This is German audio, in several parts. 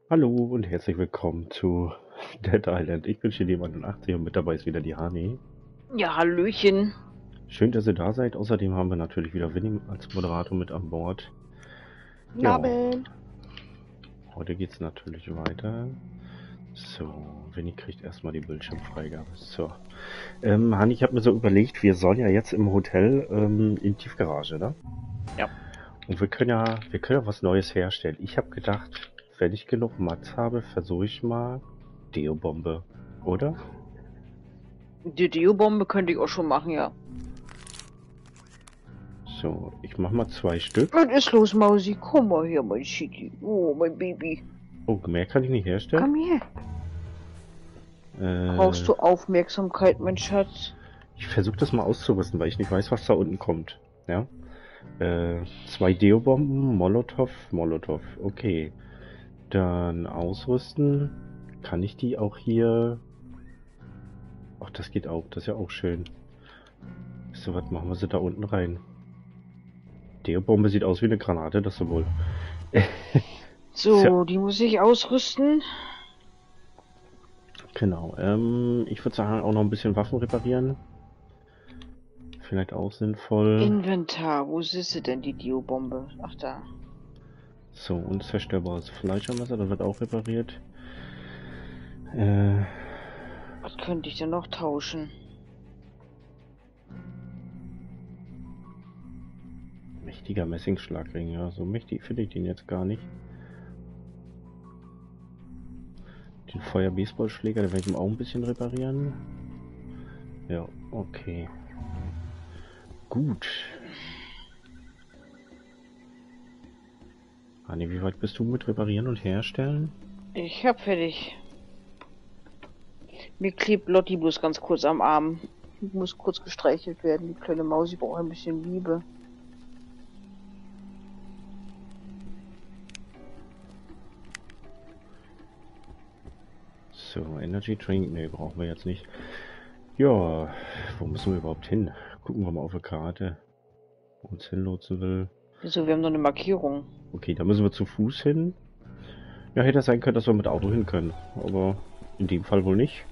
Hallo und herzlich willkommen zu Dead Island. Ich bin Chili81 und mit dabei ist wieder die Hani. Ja, Hallöchen. Schön, dass ihr da seid. Außerdem haben wir natürlich wieder Winnie als Moderator mit an Bord. Ja, Abend. heute geht's natürlich weiter. So, Winnie kriegt erstmal die Bildschirmfreigabe. So, Hani, ich habe mir so überlegt, wir sollen ja jetzt im Hotel in Tiefgarage, ne? Ja. Und wir können ja was Neues herstellen. Ich habe gedacht, wenn ich genug Mats habe, versuche ich mal Deo-Bombe, oder? Die Deo-Bombe könnte ich auch schon machen, ja. So, ich mach mal 2 Stück. Was ist los, Mausi? Komm mal her, mein Schicki. Oh, mein Baby. Oh, mehr kann ich nicht herstellen. Komm her. Brauchst Äh, du Aufmerksamkeit, mein Schatz? Ich versuche das mal auszurüsten, weil ich nicht weiß, was da unten kommt. Ja. 2 Deo-Bomben, Molotov. Okay. Dann ausrüsten. Kann ich die auch hier... Ach, das geht auch. Das ist ja auch schön. So, was machen wir sie da unten rein? Deo-Bombe sieht aus wie eine Granate, das sowohl. So, die muss ich ausrüsten. Genau. Ich würde sagen, auch noch ein bisschen Waffen reparieren. Vielleicht auch sinnvoll. Inventar. Wo ist sie denn, die Deo-Bombe? Ach, da. So, unzerstörbares Fleischermesser, das wird auch repariert. Was könnte ich denn noch tauschen? Mächtiger Messingschlagring, ja, so mächtig finde ich den jetzt gar nicht. Den Feuer-Baseballschläger, den werde ich auch ein bisschen reparieren. Ja, okay. Gut. Anni, wie weit bist du mit reparieren und herstellen? Ich hab fertig. Mir klebt Lotti bloß ganz kurz am Arm. Die muss kurz gestreichelt werden. Die kleine Mausi braucht ein bisschen Liebe. So, Energy Drink, ne, brauchen wir jetzt nicht. Ja, wo müssen wir überhaupt hin? Gucken wir mal auf der Karte, wo uns hinlotsen will. Wieso? Wir haben doch eine Markierung. Okay, da müssen wir zu Fuß hin. Ja, hätte sein können, dass wir mit Auto hin können, aber in dem Fall wohl nicht.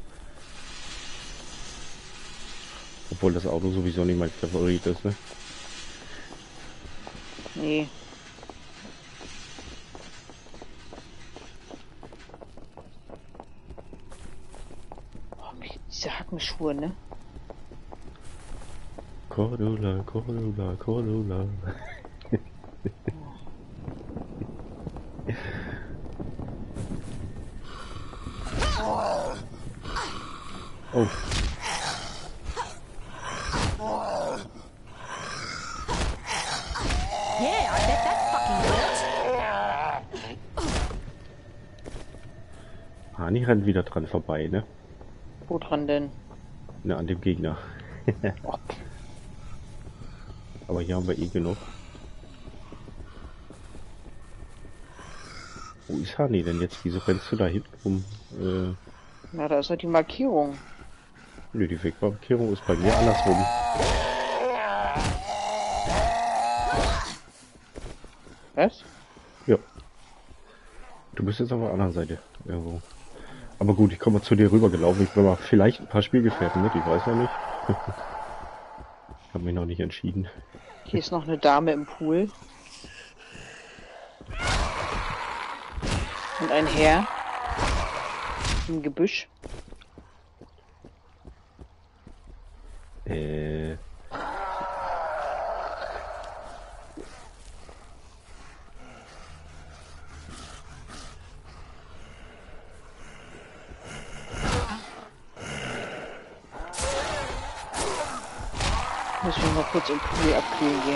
Obwohl das Auto sowieso nicht mein Favorit ist, ne? Nee. Oh, diese Hackenschuhe, ne? Cordula. Oh, Yeah, I bet that fucking hurt. Hani rennt wieder dran vorbei, ne? Wo dran denn? Ne, an dem Gegner. Oh, Aber hier haben wir eh genug. Wo ist Hani denn jetzt? Wieso rennst du da hinten rum? na, da ist halt die Markierung. Nö, die Wegmarkierung ist bei mir andersrum. Was? Ja. Du bist jetzt auf der anderen Seite irgendwo. Aber gut, ich komme mal zu dir rüber gelaufen. Ich bringe mal vielleicht ein paar Spielgefährten mit, ich weiß ja nicht. Habe mich noch nicht entschieden. Hier ist noch eine Dame im Pool. Und ein Herr. Im Gebüsch. Äh. Müssen wir mal kurz im Pool abkühlen gehen.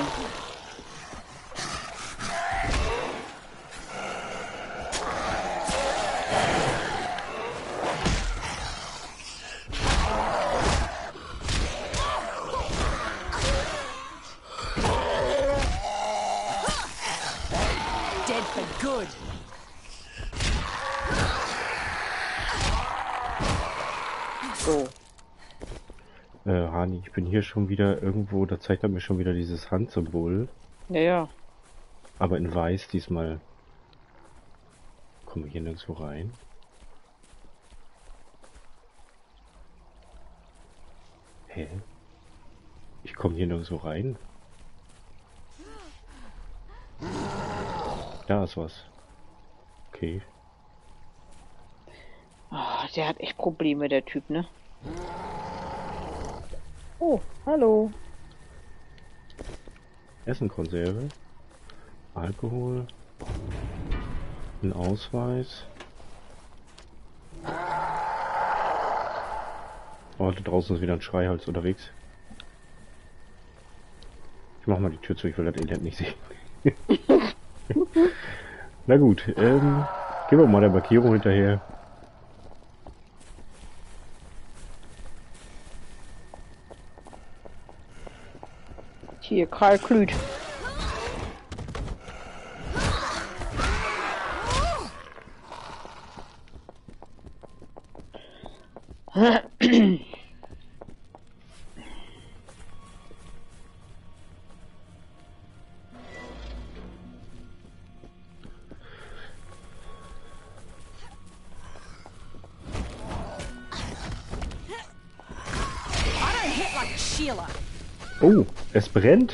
Dead for good. So. Hani, ich bin hier schon wieder irgendwo, da zeigt er mir schon wieder dieses Handsymbol. Ja, ja. Aber in weiß diesmal. Komme ich hier nirgendwo rein? Hä? Ich komme hier nirgendwo rein. Da ist was. Okay. Ah, der hat echt Probleme, der Typ, ne? Oh, hallo. Essenkonserve. Alkohol. Ein Ausweis. Oh, da draußen ist wieder ein Schreihals unterwegs. Ich mach mal die Tür zu, ich will das Elend nicht sehen. Na gut, gehen wir mal der Markierung hinterher. Hier, Karl Klüt. I don't hit like Sheila. Oh, es brennt.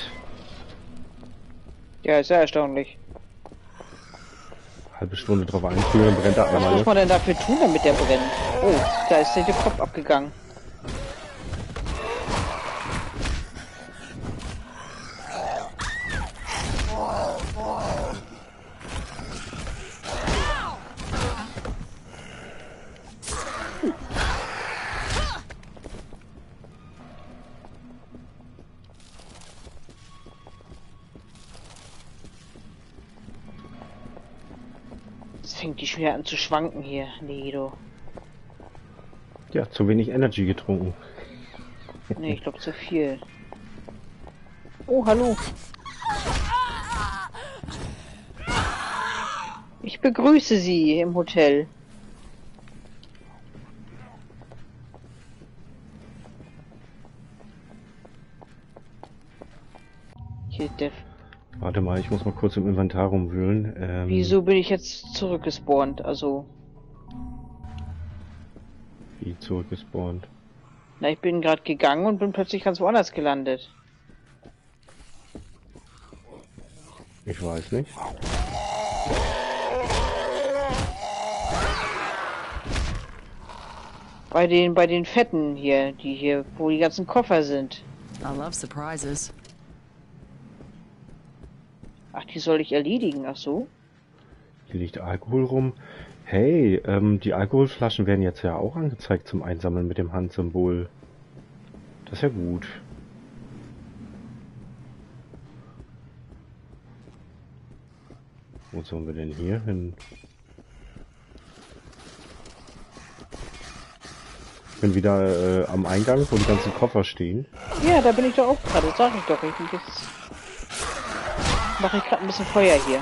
Ja, ist ja erstaunlich. Halbe Stunde drauf einführen, brennt er Was einmal. muss man denn dafür tun, damit der brennt? Oh, da ist der Kopf abgegangen. Jetzt fängt die schon wieder an zu schwanken hier. Nee, du. Ja, zu wenig Energy getrunken. Nee, ich glaube zu viel. Oh, hallo. Ich begrüße Sie im Hotel. Hier ist der... Warte mal, ich muss mal kurz im Inventar rumwühlen. Wieso bin ich jetzt zurückgespawnt? Also... Wie zurückgespawnt. Na, ich bin gerade gegangen und bin plötzlich ganz woanders gelandet. Ich weiß nicht. Bei den Fetten hier, die hier, wo die ganzen Koffer sind. I love surprises. Ach, die soll ich erledigen, ach so? Hier liegt Alkohol rum. Hey, die Alkoholflaschen werden jetzt ja auch angezeigt zum Einsammeln mit dem Handsymbol. Das ist ja gut. Wo sollen wir denn hier hin? Ich bin wieder am Eingang, wo die ganzen Koffer stehen. Ja, da bin ich doch auch gerade, sag ich doch. Jetzt mache ich gerade ein bisschen Feuer hier.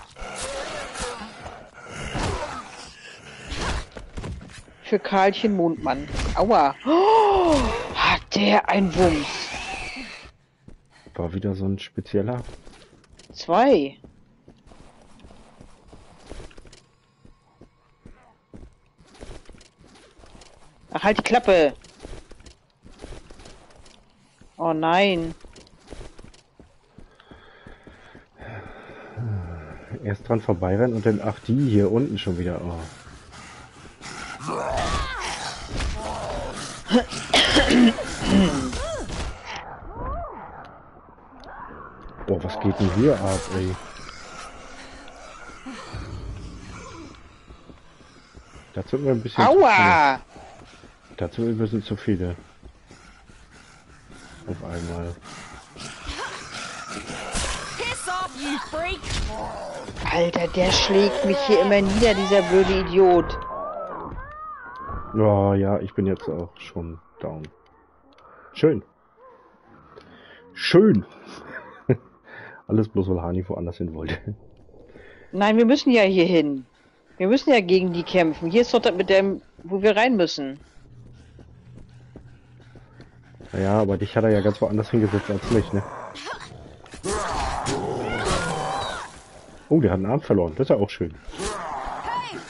Für Karlchen Mondmann. Aua. Oh, hat der ein Wumms. War wieder so ein spezieller. 2. Ach, halt die Klappe. Oh nein. Erst dran vorbeirennen und dann, ach, die hier unten schon wieder. Oh. Oh, was geht denn hier ab, ey? Dazu immer ein bisschen. Aua! Dazu ein bisschen zu viele. Auf einmal. Piss off, you freak! Alter, der schlägt mich hier immer nieder, dieser blöde Idiot. Oh, ja, ich bin jetzt auch schon down. Schön. Schön. Alles bloß, weil Hani woanders hin wollte. Nein, wir müssen ja hier hin. Wir müssen ja gegen die kämpfen. Hier ist doch das mit dem, wo wir rein müssen. Naja, aber dich hat er ja ganz woanders hingesetzt als mich, ne? Oh, der hat einen Arm verloren. Das ist ja auch schön. Hey,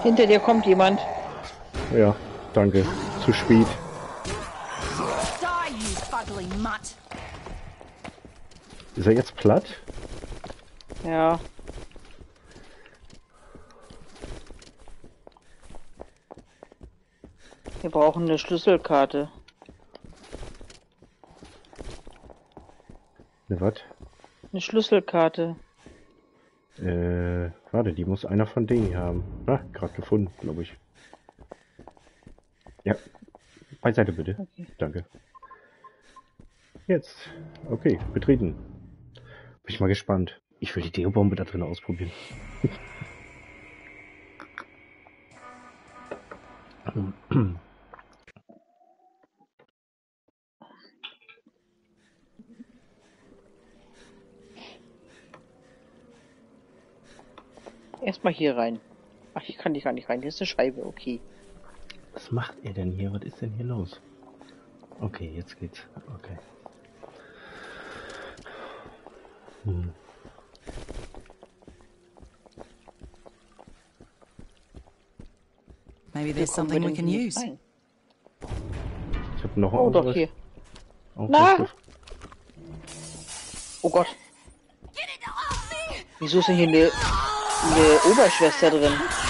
Hinter dir kommt jemand. Ja, danke. Zu spät. Die, you fugly mutt. Ist er jetzt platt? Ja. Wir brauchen eine Schlüsselkarte. Ne, was? Eine Schlüsselkarte. Warte, die muss einer von denen hier haben. Ah, gerade gefunden, glaube ich. Ja. Beiseite bitte. Okay. Danke. Jetzt. Okay, betreten. Bin ich mal gespannt. Ich will die Deo-Bombe da drin ausprobieren. Erstmal hier rein. Ach, ich kann gar nicht rein. Hier ist eine Scheibe. Okay. Was macht er denn hier? Was ist denn hier los? Okay, jetzt geht's. Okay. Maybe Hier there's kommen something wir we denn can hier use. rein? Ich habe noch Oh, doch Ausweis. hier. Ausweis Na? gef- Oh Gott. Wieso ist denn hier eine Oberschwester drin?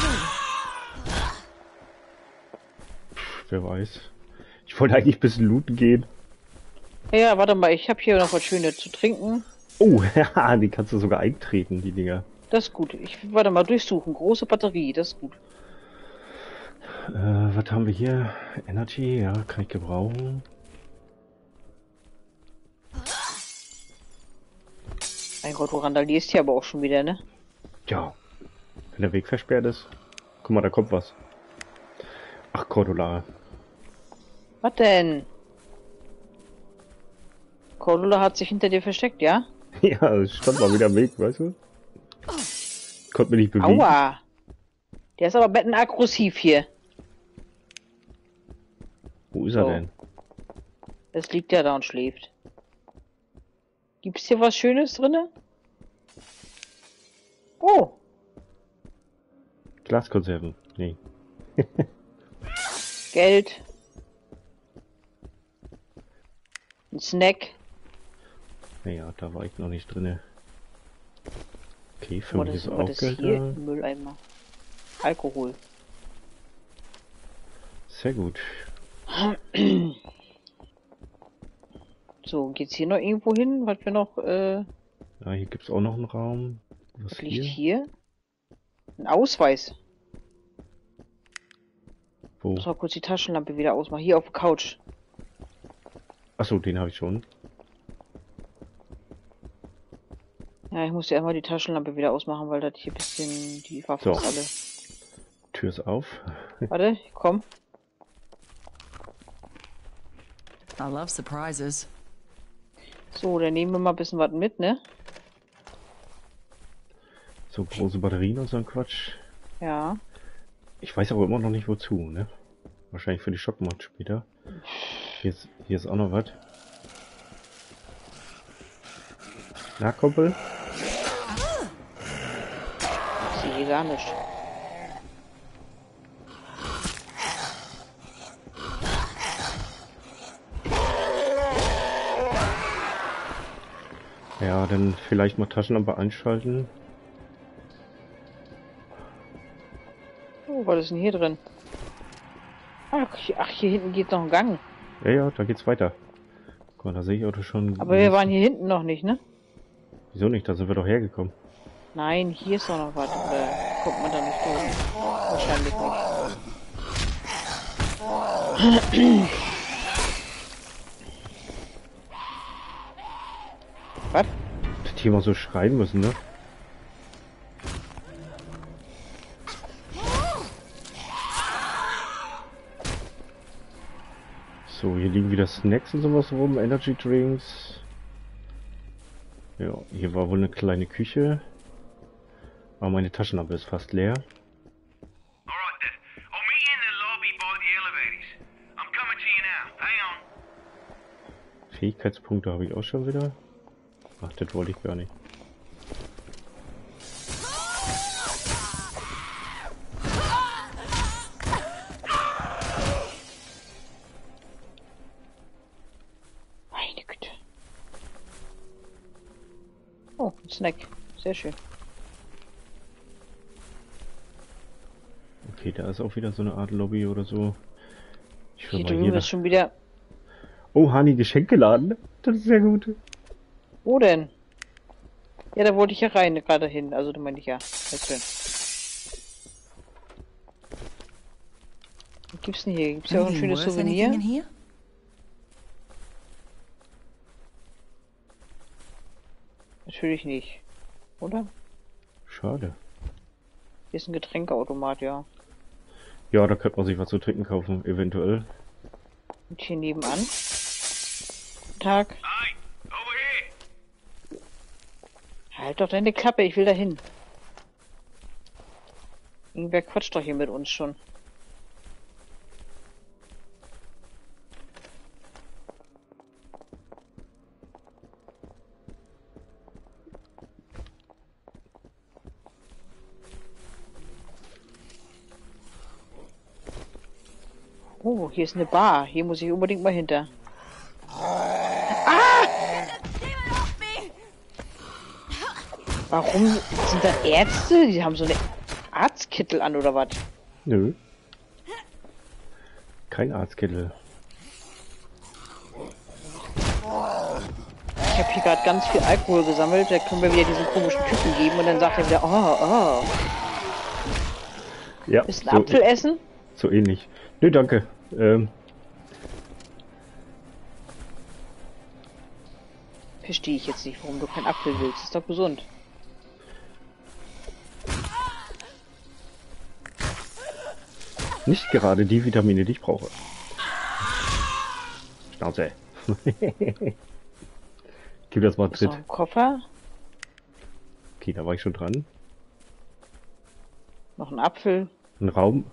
Wer weiß. Ich wollte eigentlich ein bisschen looten gehen. Ja, warte mal. Ich habe hier noch was Schönes zu trinken. Oh, ja, die kannst du sogar eintreten, die Dinger. Das ist gut. Ich warte mal durchsuchen. Große Batterie. Das ist gut. Was haben wir hier? Energy, ja, kann ich gebrauchen. Mein Gott, du randalierst hier aber auch schon wieder, ne? Ja. Wenn der Weg versperrt ist. Guck mal, da kommt was. Ach, Cordula. Was denn? Cordula hat sich hinter dir versteckt, ja? Ja, es stand mal wieder im Weg, weißt du? Konnte mich nicht bewegen. Aua! Der ist aber bettenaggressiv hier. Wo ist er So. denn? Es liegt ja da und schläft. Gibt's hier was Schönes drinne? Oh, Glaskonserven. Nee. Geld. Ein Snack. Naja, da war ich noch nicht drinne. Okay, für Was mich ist, ist was auch ist Geld hier? da. Ein Mülleimer. Alkohol. Sehr gut. So, geht's hier noch irgendwo hin? Was wir noch, Ja, hier gibt's auch noch einen Raum. Was was liegt hier? hier? Ein Ausweis. Wo? Muss mal kurz die Taschenlampe wieder ausmachen. Hier auf der Couch. Achso, den habe ich schon. Ja, ich muss ja einmal die Taschenlampe wieder ausmachen, weil das hier ein bisschen, die war So. fast alle. Tür ist auf. Warte, komm. I love surprises. So, dann nehmen wir mal ein bisschen was mit, ne? So große Batterien und so ein Quatsch. Ja. Ich weiß aber immer noch nicht wozu, ne? Wahrscheinlich für die Schockmod später. Hier ist auch noch was. Na, Kumpel? Ich sehe hier gar nicht. Ja, dann vielleicht mal Taschenlampe einschalten. Oh, was ist denn hier drin? Ach, hier hinten geht noch ein Gang. Ja, ja, da geht's weiter. Guck mal, da sehe ich auch schon. Aber wir waren hier hinten noch nicht, ne? Wieso nicht? Da sind wir doch hergekommen. Nein, hier ist doch noch was. Oder kommt man da nicht durch? Wahrscheinlich nicht. Was? Das hier mal so schreien müssen, ne? So, hier liegen wieder Snacks und sowas rum, Energy Drinks. Ja, hier war wohl eine kleine Küche. Aber meine Taschenlampe ist fast leer. Alright then. I'll meet you in the lobby by the elevators. I'm coming to you now. Hang on. Fähigkeitspunkte habe ich auch schon wieder. Ach, das wollte ich gar nicht. Oh, ein Snack. Sehr schön. Okay, da ist auch wieder so eine Art Lobby oder so. Ich will Hier mal drüben hier. ist schon wieder... Oh, Hani, Geschenkeladen. Das ist sehr gut. Wo denn? Ja, da wollte ich ja rein, gerade hin. Also, da meine ich ja. Sehr schön. Was gibt's denn hier? Gibt's ja auch ein Anything schönes worth anything in Souvenir? here? Natürlich nicht. Oder? Schade. Hier ist ein Getränkeautomat, ja. Ja, da könnte man sich was zu trinken kaufen, eventuell. Und hier nebenan. Guten Tag. Hey, over here! Halt doch deine Klappe, ich will da hin. Irgendwer quatscht doch hier mit uns schon. Oh, hier ist eine Bar. Hier muss ich unbedingt mal hinter. Warum sind da Ärzte? Die haben so eine Arztkittel an oder was? Nö. Kein Arztkittel. Ich habe hier gerade ganz viel Alkohol gesammelt. Da können wir wieder diesen komischen Typen geben und dann sagt er wieder, oh. Ja, Ist ein Apfel essen? so ähnlich. Nö, danke. Verstehe ich jetzt nicht, warum du keinen Apfel willst. Ist doch gesund. Nicht gerade die Vitamine, die ich brauche. Schnauze. Gib das mal Ist noch Tritt. ein Koffer? Okay, da war ich schon dran. Noch ein Apfel? Ein Raum.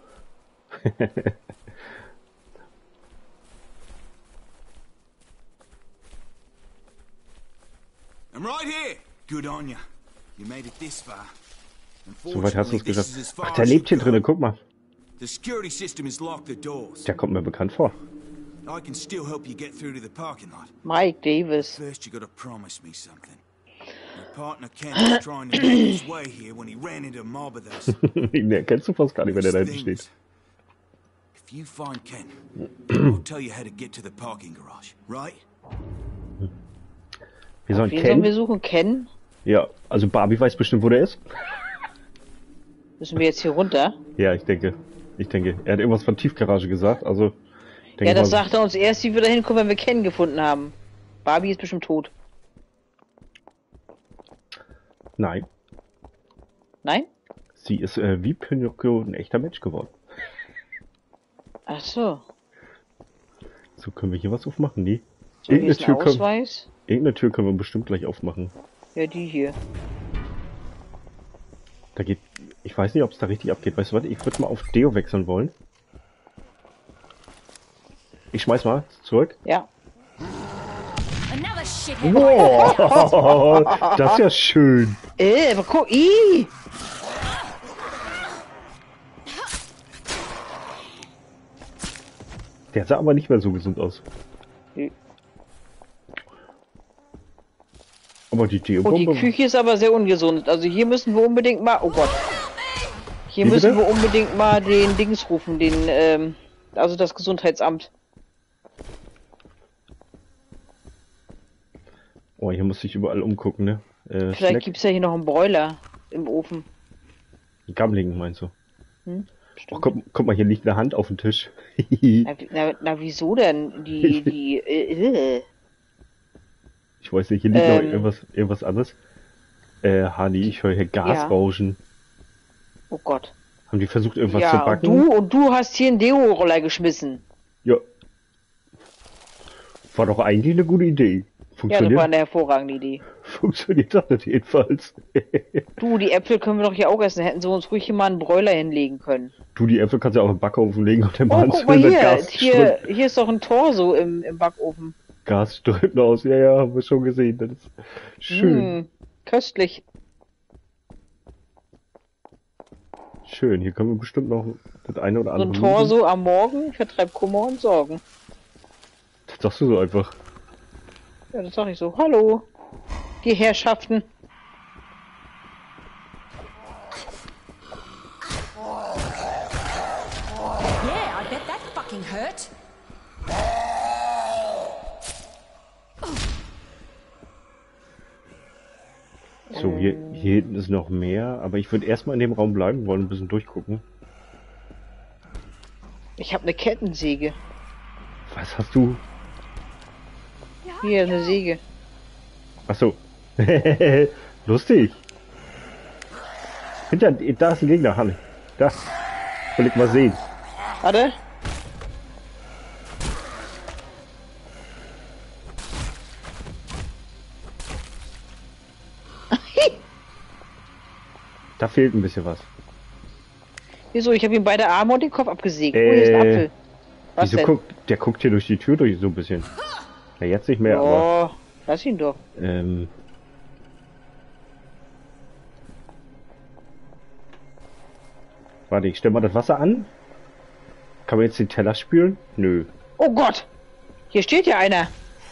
I'm right here. Good on you. You made it this far. Soweit hast du es Unfortunately, this gesagt. is as far Ach, der as lebt hier you go. drinnen, guck mal. The security system has locked the doors. Der kommt mir bekannt vor. I can still help you get through to the parking lot. Mike Davis. First, you gotta promise me something. Your partner Ken was trying to make his way here when he ran into a mob of those Den erkennst du fast gar nicht, wenn der da hinten things. steht. If you find Ken, I'll tell you how to get to the parking garage, right? Wir sollen Wen sollen wir Ken. suchen? Ken? Ja, also Barbie weiß bestimmt, wo der ist. Müssen wir jetzt hier runter? Ja, ich denke. Er hat irgendwas von Tiefgarage gesagt, also. denke Ja, das mal- sagt er uns erst, wie wir da hinkommen, wenn wir Ken gefunden haben. Barbie ist bestimmt tot. Nein, Nein? sie ist wie Pinocchio ein echter Mensch geworden. Ach so. So, können wir hier was aufmachen? Nee. So, hier ist ein können, Ausweis. irgendeine Tür können wir bestimmt gleich aufmachen. Ja, die hier. Da geht. Ich weiß nicht, ob es da richtig abgeht. Weißt du was? Ich würde mal auf Deo wechseln wollen. Ich schmeiß mal zurück. Ja. Another shithead. Wow, das ist ja schön. Aber guck, ih! Der sah aber nicht mehr so gesund aus. Nee. Aber die Oh, die Deo-Bombe. Küche ist aber sehr ungesund. Also hier müssen wir unbedingt mal... Oh Gott. Hier Wie müssen bitte? wir unbedingt mal den Dings rufen, den, also das Gesundheitsamt. Oh, hier muss ich überall umgucken, ne? Vielleicht Snack. gibt's ja hier noch einen Broiler im Ofen. Gammling, meinst du? Hm? Oh, guck mal, hier liegt eine Hand auf dem Tisch. Na, wieso denn? Ich weiß nicht, hier liegt noch Ähm. irgendwas anderes. Hani, ich höre hier Gasrauschen. Oh Gott. Haben die versucht, irgendwas zu Ja, backen? und du hast hier einen Deo-Roller geschmissen. Ja. War doch eigentlich eine gute Idee. Ja, das war Funktioniert, eine hervorragende Idee. funktioniert das nicht jedenfalls. Du, die Äpfel können wir doch hier auch essen. Hätten sie uns ruhig hier mal einen Broiler hinlegen können. Du, die Äpfel kannst du auch im Backofen legen und dann Oh, machen guck mal hier. Hier ist doch ein Tor so im Backofen. Gas strömt aus. Ja, ja, haben wir schon gesehen. Das ist schön. Köstlich. Schön. Hier können wir bestimmt noch das eine oder So andere. ein Tor lösen. so am Morgen vertreibt Kummer und Sorgen. Das sagst du so einfach. Ja, das sag ich so. Hallo, die Herrschaften. fucking hurt? So, hier hinten ist noch mehr, aber ich würde erstmal in dem Raum bleiben wollen, ein bisschen durchgucken. Ich habe eine Kettensäge. Was hast du? Hier, eine Säge. Achso. Lustig. Da ist ein Gegner, Hanne. Da. Will ich mal sehen. Warte. Da fehlt ein bisschen was. Wieso? Ich habe ihm beide Arme und den Kopf abgesägt. Oh, hier ist ein Apfel. Was Wieso denn? der guckt hier durch die Tür durch so ein bisschen. Ja, jetzt nicht mehr, aber... Oh, lass ihn doch. Warte, ich stell mal das Wasser an. Kann man jetzt den Teller spülen? Nö. Oh Gott! Hier steht ja einer.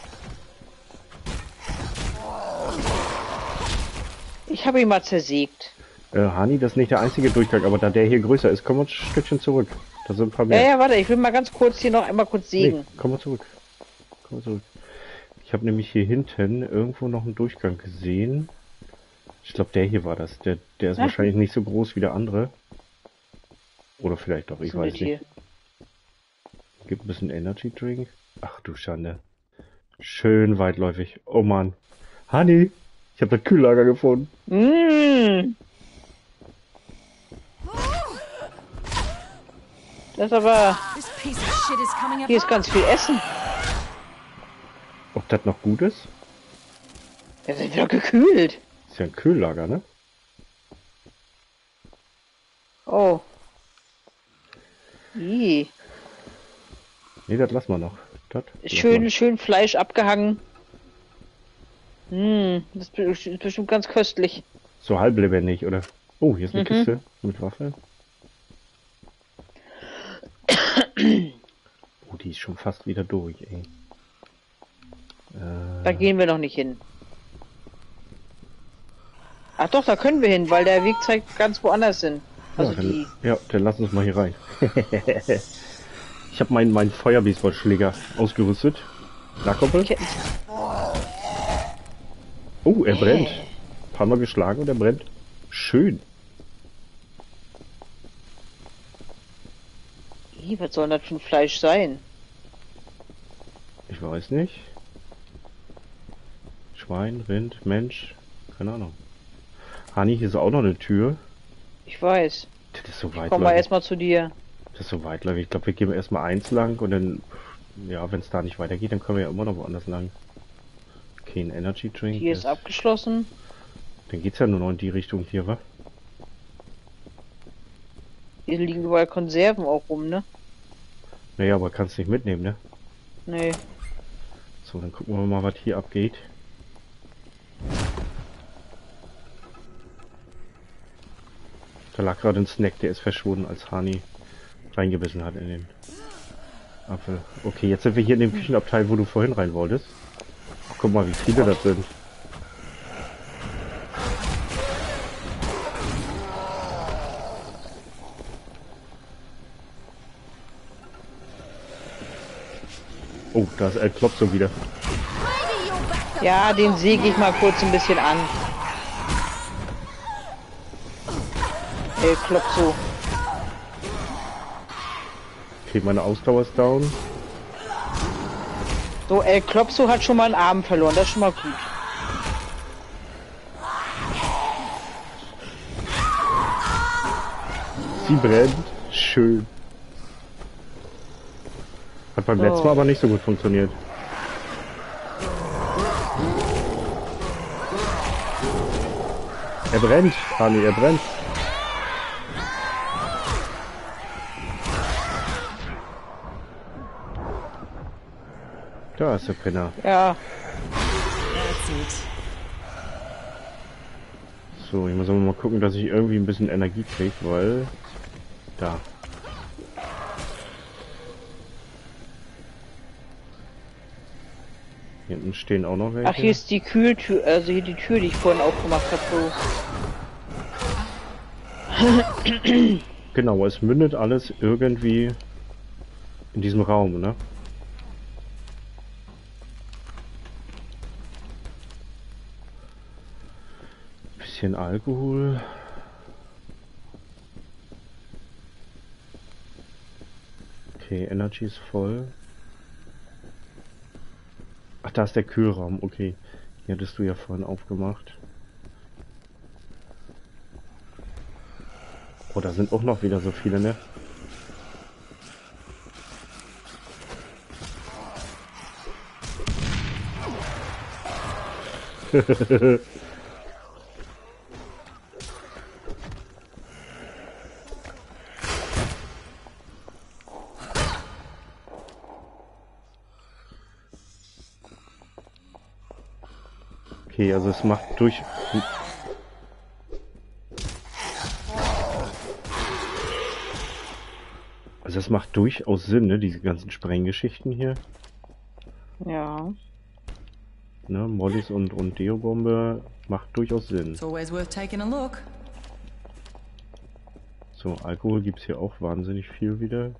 Ich habe ihn mal zersägt. Hani, das ist nicht der einzige Durchgang, aber da der hier größer ist, komm mal ein Stückchen zurück. Da sind ein paar Ja, mehr. ja, warte, ich will mal ganz kurz hier noch einmal kurz sägen. Nee, komm mal zurück. Komm mal zurück. Ich habe nämlich hier hinten irgendwo noch einen Durchgang gesehen. Ich glaube, der hier war das. Der ist wahrscheinlich nicht so groß wie der andere. Oder vielleicht doch, ich weiß nicht. Gibt ein bisschen Energy Drink. Ach du Schande. Schön weitläufig. Oh Mann. Hani, ich habe das Kühllager gefunden. Mmh. Das ist aber... This piece of shit is coming Hier ist apart. ganz viel Essen. Ob das noch gut ist? Das ist wieder gekühlt. Ist ja ein Kühllager, ne? Oh. Ih. Nee, das lassen wir noch. Das lassen Schön Fleisch abgehangen. Das ist bestimmt ganz köstlich. wir. So halb lebendig, oder? Oh, hier ist eine Kiste mit Waffe. Oh, die ist schon fast wieder durch, ey. Da gehen wir noch nicht hin. Ach doch, da können wir hin, weil der Weg zeigt ganz woanders hin. Also die... Dann lass uns mal hier rein. Ich habe meinen Feuerbaseballschläger ausgerüstet. Na, Kumpel? Ketten. Oh, er brennt. Ein paar Mal geschlagen und er brennt. Schön. Ih, was soll das für ein Fleisch sein? Ich weiß nicht. Schwein, Rind, Mensch. Keine Ahnung. Hani, hier ist auch noch eine Tür. Ich weiß. Das ist so Komm mal weitläufig. erstmal zu dir. Das ist so weitläufig. Ich glaube, wir gehen erstmal eins lang und dann, ja, wenn es da nicht weitergeht, dann können wir ja immer noch woanders lang. Okay, ein Energy Drink. Hier ist abgeschlossen. Dann geht's ja nur noch in die Richtung hier, wa? Hier liegen überall Konserven auch rum, ne? Naja, aber kannst nicht mitnehmen, ne? Nee. So, dann gucken wir mal, was hier abgeht. Da lag gerade ein Snack, der ist verschwunden, als Hani reingebissen hat in den Apfel. Okay, jetzt sind wir hier in dem Küchenabteil, wo du vorhin rein wolltest. Ach, guck mal, wie viele das sind. Oh, da ist El Klopso wieder. Ja, den säge ich mal kurz ein bisschen an. El Klopso. Okay, meine Ausdauer ist down. So, El Klopso hat schon mal einen Arm verloren, das ist schon mal gut. Sie brennt. Schön. Hat beim letzten Mal aber nicht so gut funktioniert. Er brennt, Hani, er brennt. Da ist der Penner. Ja, That's it. So, ich muss aber mal gucken, dass ich irgendwie ein bisschen Energie kriege, weil... Da. Hier hinten stehen auch noch welche. ach, hier ist die Kühltür, also hier die Tür, die ich vorhin aufgemacht habe. So. Genau, es mündet alles irgendwie In diesem Raum, ne? Bisschen Alkohol. Okay, Energy ist voll. Ach, da ist der Kühlraum. Okay, die hattest du ja vorhin aufgemacht. Oh, da sind auch noch wieder so viele, ne? Okay, also es macht durch... Also es macht durchaus Sinn, ne, diese ganzen Sprenggeschichten hier. Ja. Ne, Mollys und Deo-Bombe macht durchaus Sinn. It's always worth taking a look. So, Alkohol gibt's hier auch wahnsinnig viel wieder.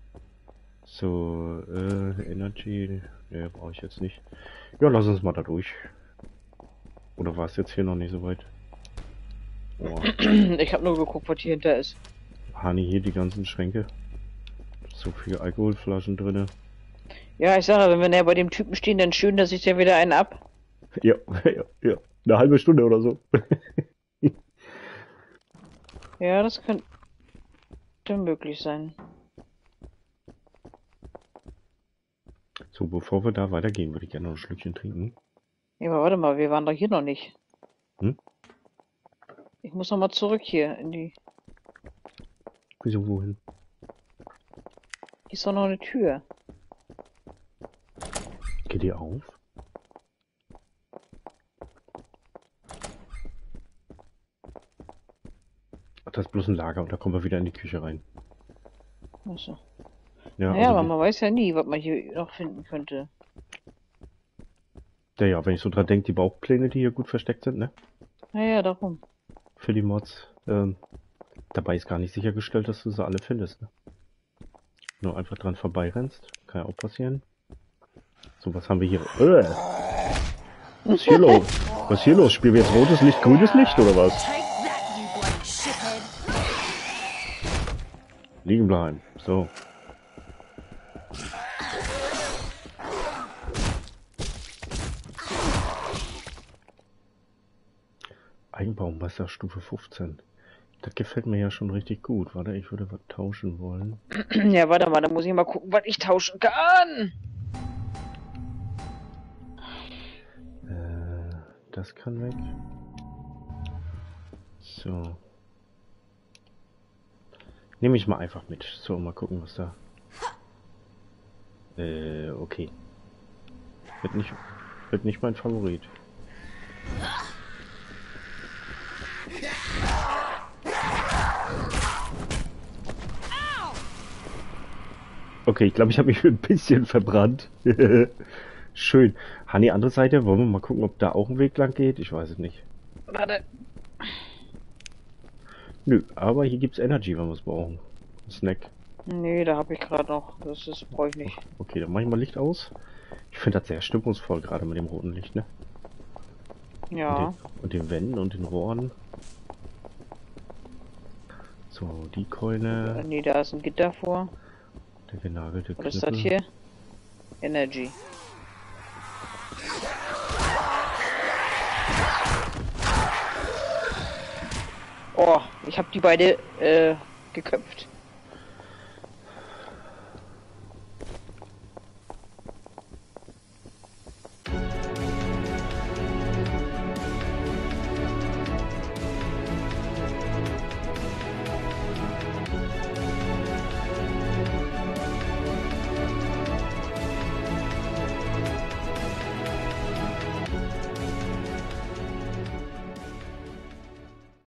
So, Energy, ne, brauche ich jetzt nicht. Ja, lass uns mal da durch. Oder war es jetzt hier noch nicht so weit? Oh, Ich habe nur geguckt, was hier hinter ist. Hani, hier die ganzen Schränke. So viele Alkoholflaschen drinne. Ja, ich sage, wenn wir näher bei dem Typen stehen, dann schön, dass ich ja wieder einen ab. Ja, ja, ja. Eine halbe Stunde oder so. Ja, das könnte möglich sein. So, bevor wir da weitergehen, würde ich gerne noch ein Schlückchen trinken. Ja, aber warte mal, wir waren doch hier noch nicht. Hm? Ich muss noch mal zurück hier in die... Wieso, wohin? Hier ist doch noch eine Tür. Geht die auf? Ach, das ist bloß ein Lager und da kommen wir wieder in die Küche rein. Achso. Ja, Naja, aber also, man weiß ja nie, was man hier noch finden könnte. ja, wenn ich so dran denke, die Bauchpläne, die hier gut versteckt sind, ne? Naja, darum. Für die Mods. Dabei ist gar nicht sichergestellt, dass du sie alle findest, ne? Nur einfach dran vorbeirennst. Kann ja auch passieren. So, was haben wir hier? Was ist hier los? Was ist hier los? Spielen wir jetzt rotes Licht, grünes Licht oder was? Take that, you bloody shithead. Liegen bleiben. So. Eigenbaumwasser Stufe 15. Das gefällt mir ja schon richtig gut. Warte, ich würde was tauschen wollen. Ja, warte mal, da muss ich mal gucken, was ich tauschen kann. Das kann weg. So. Nehme ich mal einfach mit. So, mal gucken, was da... okay. Wird nicht mein Favorit. Okay, ich glaube, ich habe mich ein bisschen verbrannt. Schön. Hani, andere Seite, wollen wir mal gucken, ob da auch ein Weg lang geht? Ich weiß es nicht. Warte. Nö, aber hier gibt's Energy, wenn wir es brauchen. Ein Snack. Nee, da habe ich gerade noch. Das brauche ich nicht. Okay, dann mache ich mal Licht aus. Ich finde das sehr stimmungsvoll, gerade mit dem roten Licht, ne? Ja. Und den Wänden und den Rohren. So, die Keule. Nee, da ist ein Gitter vor. Der genagelte Was ist Knüppel. das hier? Energy. Oh, ich habe die beide geköpft.